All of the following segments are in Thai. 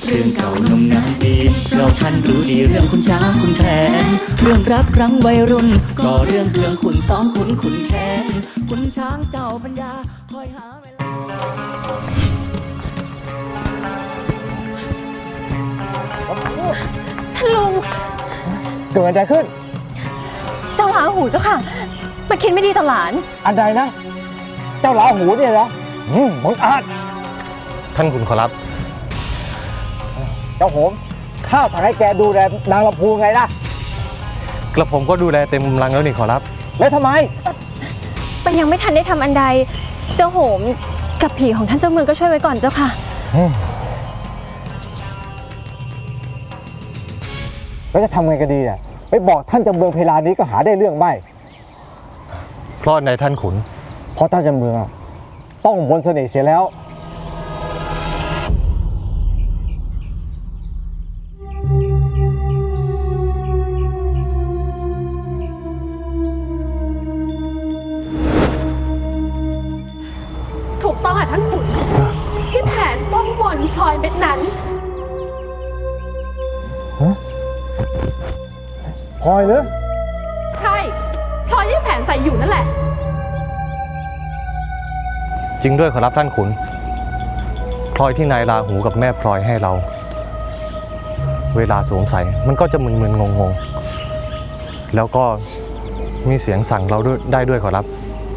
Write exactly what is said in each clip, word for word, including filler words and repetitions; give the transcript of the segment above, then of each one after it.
เรื่องเก่านมนานปีเราท่านรู้ดีเรื่องคุณช้างคุณแผนเรื่องรักครั้งวัยรุ่นก็เรื่องเครื่องขุนซ้อมขุนขุนแค้นคุณช้างเจ้าปัญญาคอยหาเวลาท่านลุงเกิดอะไรขึ้นเจ้าหลาหูเจ้าค่ะมันคิดไม่ดีต่อหลานอันใดนะเจ้าหลาหูเนี่ยเหรออืมมึงอาจท่านขุนขอรับเจ้าโหมข้าสั่งให้แกดูแลนางลำพูไงล่ะกระผมก็ดูแลเต็มกำลังแล้วนี่ขอรับแล้วทำไมมันยังไม่ทันได้ทำอันใดเจ้าโหมกับผีของท่านเจ้าเมืองก็ช่วยไว้ก่อนเจ้าค่ะแล้วจะทำไงกันดีอ่ะไปบอกท่านเจ้าเมืองเพลานี้ก็หาได้เรื่องไม่เพราะในท่านขุนเพราะท่านเจ้าเมืองต้องมนต์เสน่ห์เสียแล้วถูกต้องอ่ะท่านขุนที่แผนป้องมนพลอยเม็ดนั้นพลอยเหรอใช่พลอยที่แผนใส่อยู่นั่นแหละจริงด้วยขอรับท่านขุนพลอยที่นายราหูกับแม่พลอยให้เราเวลาสวมใส่มันก็จะมึนๆงงๆแล้วก็มีเสียงสั่งเราด้วยได้ด้วยขอรับ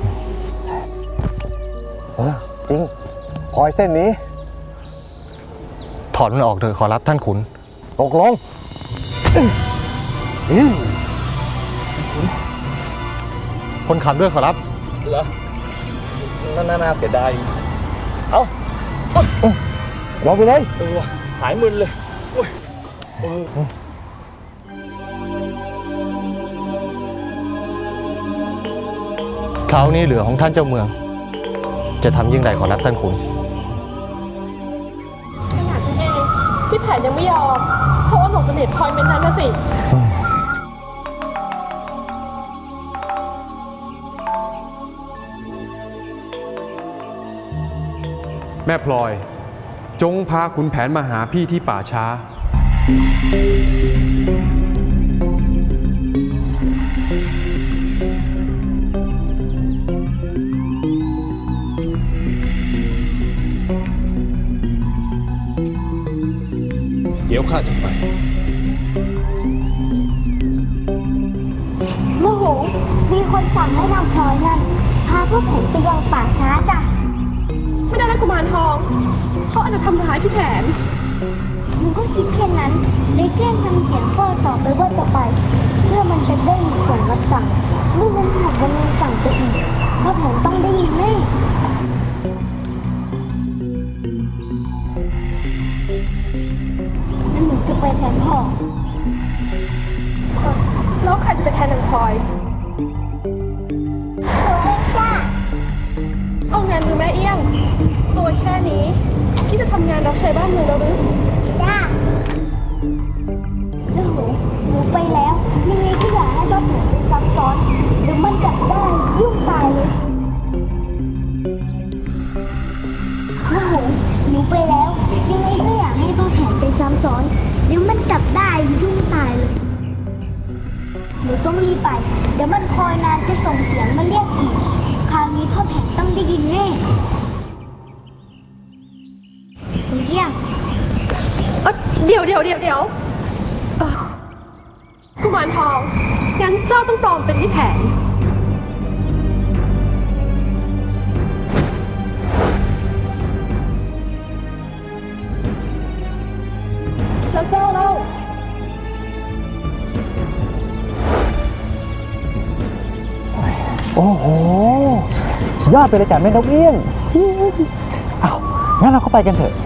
เออจริงพลอยเส้นนี้ถอดมันออกเถอะขอรับท่านขุนตกลงคนขับด้วยขอรับเหรอน่าน่าเสียดายเอาลองไปเลยหายมึนเลยคราวนี้เหลือของท่านเจ้าเมืองจะทำยิ่งใดขอรับท่านขุนขนาดฉันเองที่แผนยังไม่ยอมเพราะว่าหลงเสน่ห์พลอยเม็ดนั้นนะสิแม่พลอยจงพาขุนแผนมาหาพี่ที่ป่าช้าเดี๋ยวข้าจะไปโมโหมีคนสั่งให้นางพลอยนั่นพาพวกผมไปยังป่าช้าจ้ะไม่ได้นะกุมารทองเขาอาจจะทำร้ายพี่แผนมึงก็คิดแค่นั้นเลยแกล้งทำเสียงพ่อต่อไปว่าจะไปเพื่อมันจะได้มีส่วนรับสั่งไม่งั้นหากวันนึงสั่งไปอีกพ่อแผนต้องได้ยินแน่นั่นหนูจะไปแทนพ่อแล้วใครจะไปแทนนางพลอยตัวเองจ้ะเอางานดูแม่เอี้ยงตัวแค่นี้ที่จะทำงานรับใช้บ้านเมืองแล้วหรือจ้าหนูหนูไปแล้วยังไงก็อยากให้รถหนูเป็นซับซ้อนหรือมันจับได้ยุ่งตายเลยหนูหนูไปแล้วยังไงก็อยากให้พ่อแผนเป็นซ้ำซ้อนเดี๋ยวมันจับได้ยุ่งตายเลยหนูต้องรีบไปเดี๋ยวมันคอยนานจะส่งเสียงมาเรียกอีกคราวนี้พ่อแผนต้องได้ยินแน่คุณเอี้ยงเดี๋ยวเดี๋ยวเดี๋ยวเดี๋ยวกุมารทองงั้นเจ้าต้องปลอมเป็นที่แผนแล้วเจ้าเล่าโอ้โหยอดไปเลยจ้ะแม่นกเอี้ยงอ้าวงั้นเราเข้าไปกันเถอะ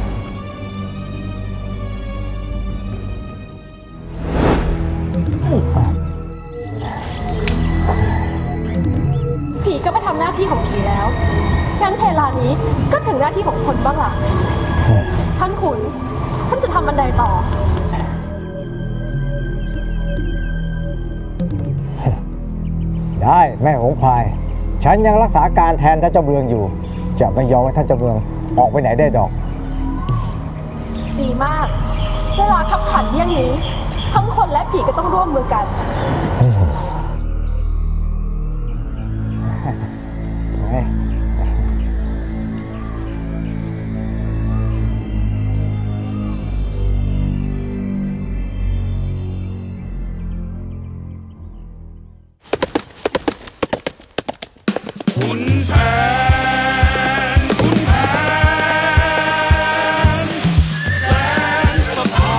ผีก็ไปทำหน้าที่ของผีแล้วงั้นเพลานี้ก็ถึงหน้าที่ของคนบ้างล่ะท่านขุนท่านจะทำบันไดต่อได้แม่หงพายฉันยังรักษาการแทนท่านเจ้าเมืองอยู่จะไม่ยอมให้ท่านเจ้าเมืองออกไปไหนได้ดอกดีมากเวลาขับขันเยี่ยงนี้ทั้งคนและผีก็ต้องร่วมมือกันคุณแผนคุณแผนแสนสถาน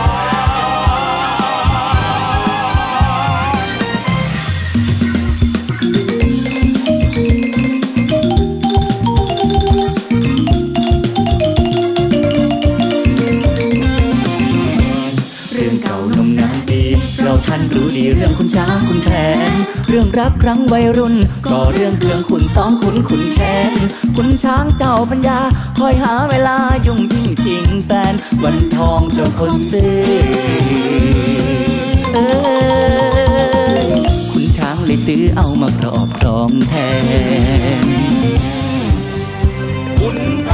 เรื่องเก่านมนานปีเราท่านรู้ดีเรื่องคุณช้างคุณแผนเรื่องรักครั้งวัยรุ่นก็เรื่องเครื่องขุนซ้อมขุนขุนแค้นคุณช้างเจ้าปัญญาคอยหาเวลายุ่งยิ่งชิงแฟนวันทองเจ้าคนซื้อเอ้ยคุณช้างเลยตื้อเอามาครอบครองแทนคุณแผ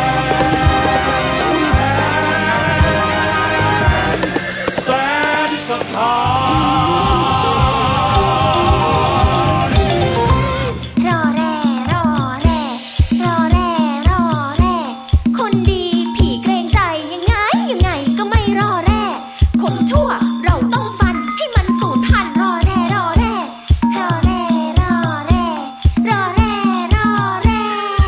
นแสนสถานรอแร่รอแร่รอแร่รอแร่คนดีผีเกรงใจยังไงยังไงก็ไม่รอแร่คนชั่วเราต้องฟันให้มันสูญพันธุ์รอแร่รอแร่รอแร่รอแร่รอแร่รอแร่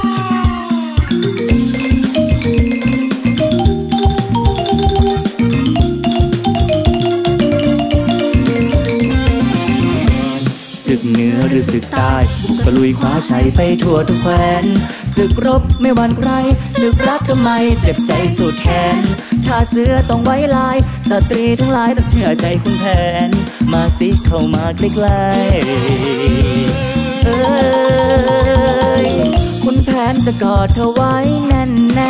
ศึกเหนือหรือศึกใต้บุกตะลุยคว้าชัยไปทั่วทุกแคว้นศึกรบไม่หวั่นใครศึกรักทำไมเจ็บใจสุดแขนชาเสือต้องไว้ลายสตรีทั้งหลายต้องเชื่อใจคุณแผนมาสิเข้ามาใกล้ๆเอ้ยคุณแผนจะกอดเธอไว้แน่นแน่